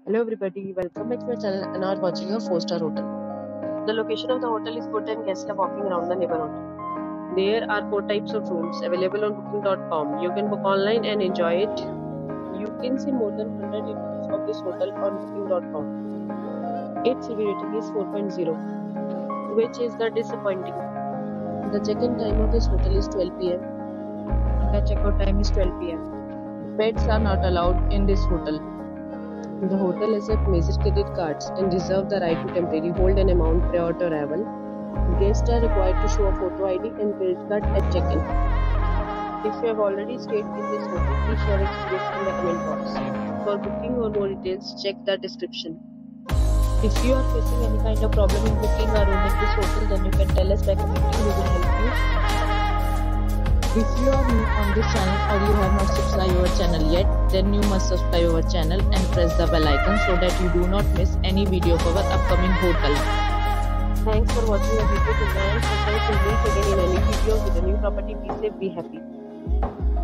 Hello everybody, welcome back to my channel and are watching a 4-star hotel. The location of the hotel is good and guests are walking around the neighborhood. There are 4 types of rooms available on booking.com. You can book online and enjoy it. You can see more than 100 reviews of this hotel on booking.com. Its review rating is 4.0, which is the disappointing. The check-in time of this hotel is 12 p.m. The checkout time is 12 p.m. Pets are not allowed in this hotel. The hotel accepts major credit cards and reserves the right to temporarily hold an amount prior to arrival. Guests are required to show a photo ID and credit card at check-in. If you have already stayed in this hotel, please share your experience in the comment box. For booking or more details, check the description. If you are facing any kind of problem in booking a room in this hotel, then you can tell us by commenting. We will help you. If you are new on this channel or you have not subscribed our channel yet, then you must subscribe our channel and press the bell icon so that you do not miss any video of our upcoming hotel. Thanks for watching our video till the end. Subscribe to meet again in a new video with a new property. Be safe, be happy.